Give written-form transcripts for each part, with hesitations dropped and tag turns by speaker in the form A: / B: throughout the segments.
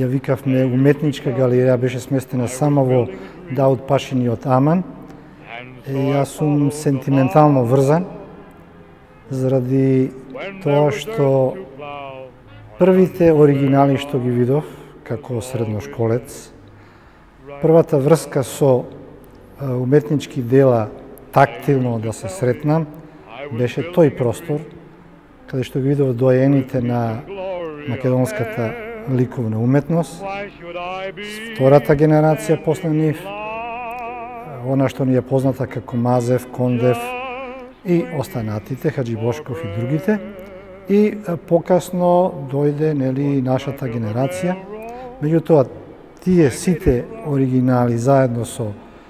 A: ја викавме уметничка галерија, беше сместена само во Даут Пашиниот аман. Јас сум сентиментално врзан заради тоа што првите оригинали што ги видов како средношколец, првата врска со уметнички дела тактилно да се сретнам, беше тој простор, каде што ги видов доаените на македонската ликовна уметност. Втората генерација после нив, она што ни е позната како Мазев, Кондев и останатите, Хаджи Бошков и другите. И покасно дојде нашата генерација. Меѓутоа, тие сите оригинали заедно со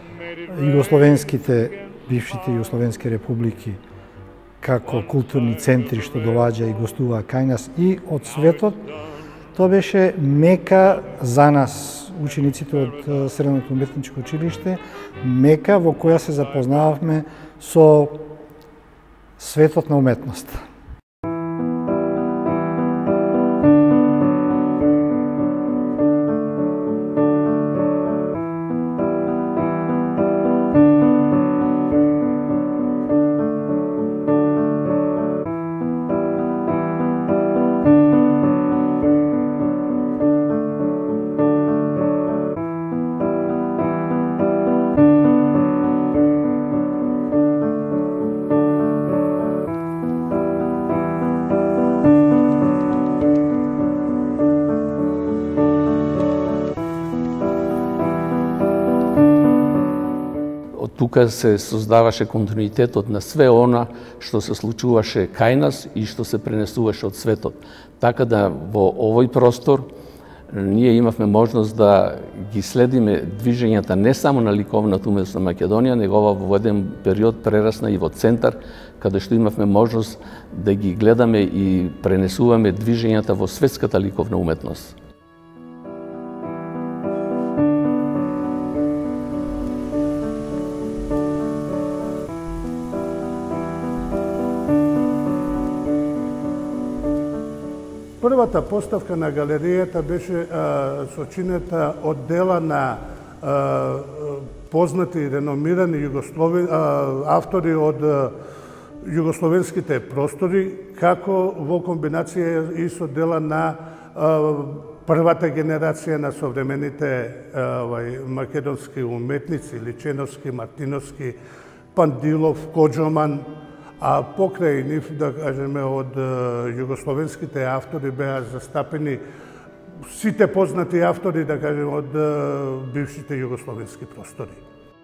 A: бившите југословенски републики, како културни центри што доваѓа и гостуваа кај нас и од светот, тоа беше мека за нас, учениците од Средното уметничко училиште, мека во која се запознававме со светот на уметноста.
B: Тука се создаваше континуитетот на све она што се случуваше кај нас и што се пренесуваше од светот. Така да во овој простор ние имавме можност да ги следиме движењата не само на ликовната уметност на Македонија, него во еден период прерасна и во центар, каде што имавме можност да ги гледаме и пренесуваме движењата во светската ликовна уметност.
C: Првата поставка на галеријата беше сочинета од дела на познати и реномирани автори од југословенските простори, како во комбинација и со дела на првата генерација на современите македонски уметници, Личеновски, Мартиновски, Пандилов, Коџоман, а покрај нив, да кажеме, од југословенските автори беа застапени сите познати автори, да кажеме, од бившите југословенски простори.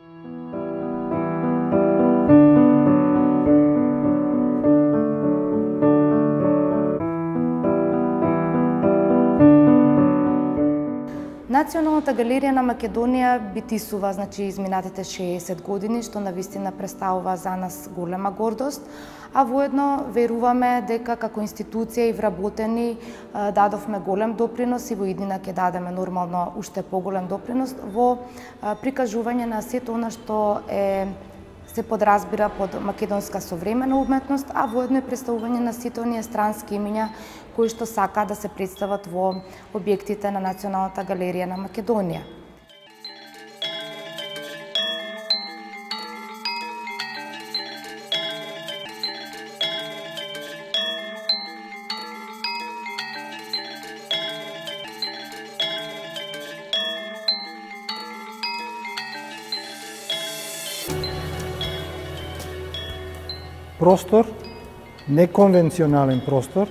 D: Националната галерија на Македонија битисува, изминатите 60 години, што навистина представува за нас голема гордост, а воедно веруваме дека како институција и вработени дадовме голем допринос и во иднина ќе дадеме нормално уште поголем допринос во прикажување на сето она што се подразбира под македонска современа уметност, а воедно и представување на сите оние странски имиња кои што сака да се представат во објектите на Националната галерија на Македонија.
A: Простор, неконвенционален простор,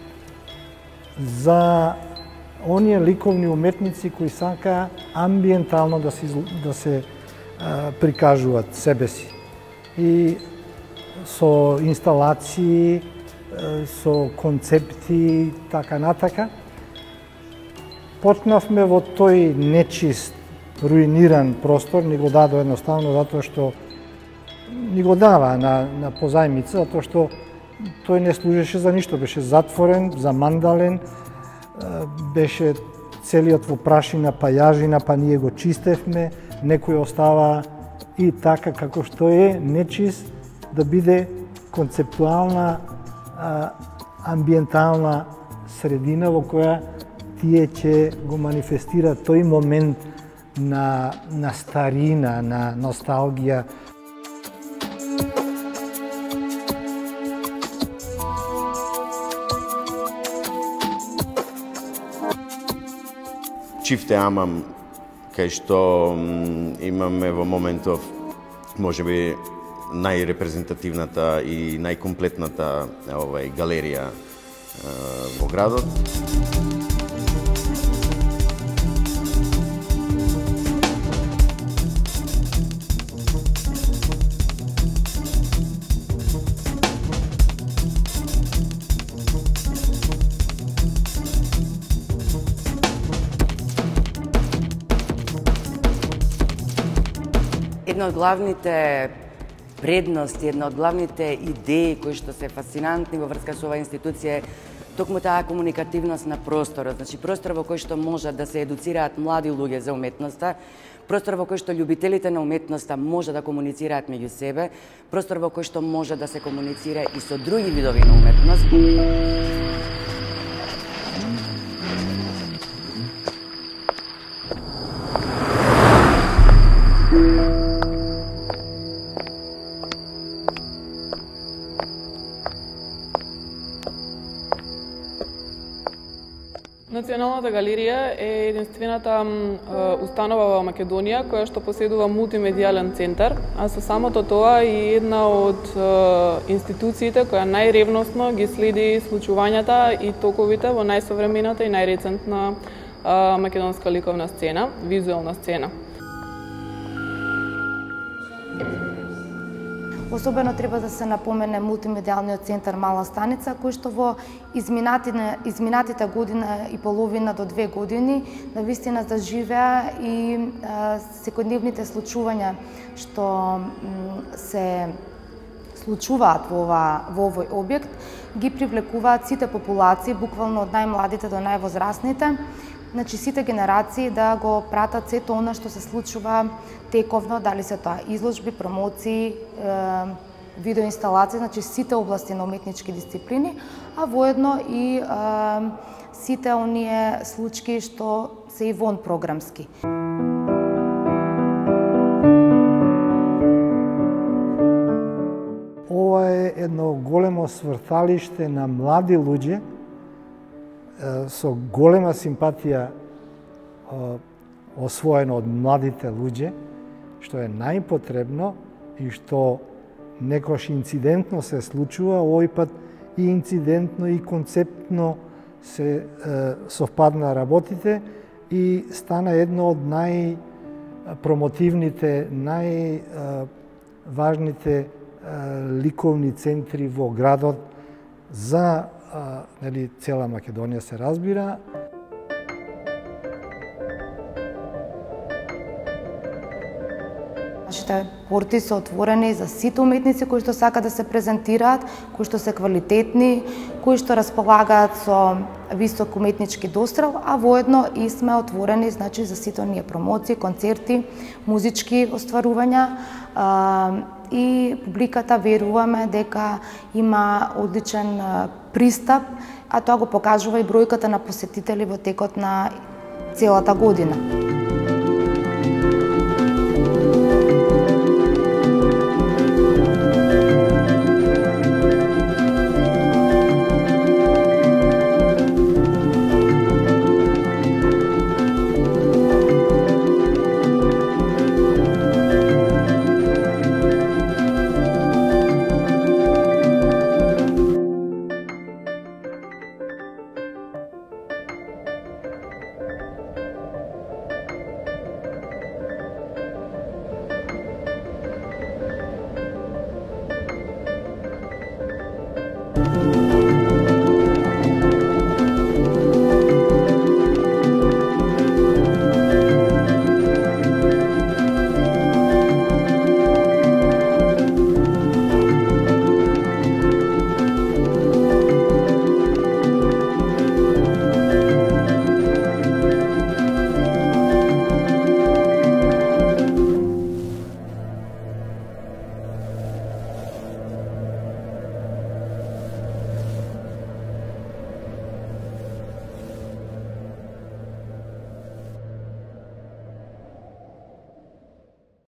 A: за оние ликовни уметници кои сака амбиентално да се прикажуваат себе си. И со инсталации, со концепти, така натака. Почнавме во тој нечист, руиниран простор, ни го дадо едноставно затоа што ни го дава на позајмица, затоа што тој не служеше за ништо, беше затворен, замандален, беше целиот во прашина, па јажина, па ние го чистевме, некој остава и така како што е, нечист, да биде концептуална, амбиентална средина во која тие ќе го манифестира тој момент на старина, на носталгија.
E: Чифте амам, кај што имаме во моментов можеби најрепрезентативната и најкомплетната галерија во градот.
F: Една од главните предности, една од главните идеи кои што се фасцинантни во врска со оваа институција е токму таа комуникативност на просторот. Значи, простор во кој што може да се едуцираат млади луѓе за уметноста, простор во кој што љубителите на уметноста може да комуницираат меѓу себе, простор во кој што може да се комуницира и со други видови на уметност.
G: Националната галерија е единствената установа во Македонија која што поседува мултимедијален центар, а со самото тоа и една од институциите која најревносно ги следи случувањата и токовите во најсовремената и најрецентна македонска ликовна сцена, визуелна сцена.
D: Особено треба да се напомене мултимедијалниот центар Мала Станица, кој што во изминатите година и половина до 2 години навистина заживеа и секојдневните случувања што се случуваат во овој објект ги привлекуваат сите популации, буквално од најмладите до највозрасните. Значи, сите генерации да го пратат сето она што се случува тековно, дали се тоа изложби, промоции, видеоинсталации, значи сите области на уметнички дисциплини, а воедно и сите оние случаи што се и вон програмски.
A: Ова е едно големо сврталиште на млади луѓе со голема симпатија освоено од младите луѓе, што е најпотребно и што некош инцидентно се случува, овој пат и инцидентно и концептно се совпадна работите и стана едно од најпромотивните, најважните ликовни центри во градот за цела Македонија се разбира.
D: Нашите порти се отворени за сите уметници кои што сакаат да се презентираат, кои што се квалитетни, кои што располагаат со висок уметнички дострел, а воедно и сме отворени значи за сите оние промоции, концерти, музички остварувања и публиката веруваме дека има одличен пристап, а тоа го покажува и бројката на посетители во текот на целата година.